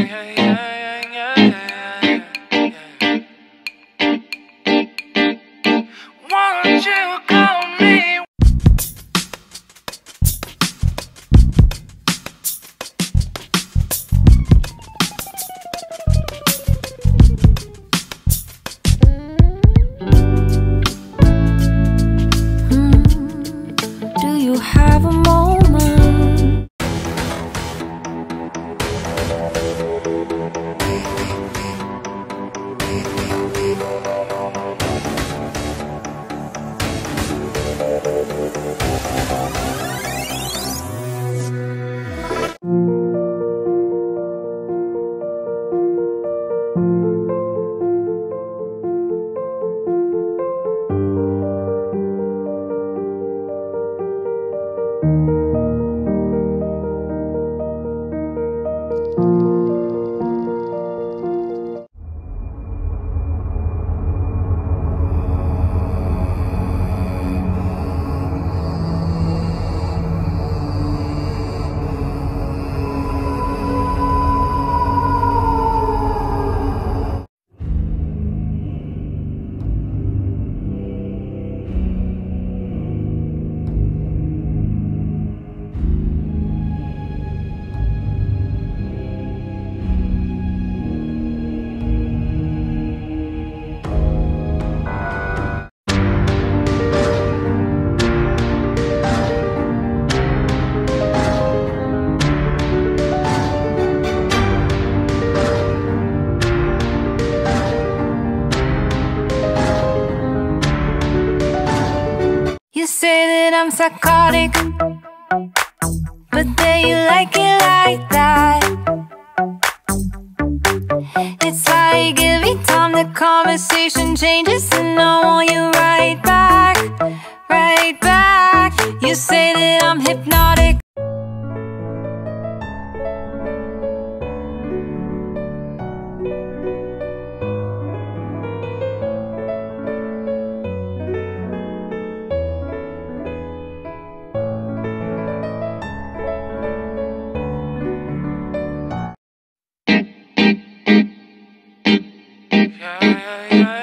Won't you call me? Do you have a moment? You say that I'm psychotic, but then you like it like that. It's like every time the conversation changes, and I want you right back, right back. You say that I'm hypnotic. Yeah, yeah, yeah.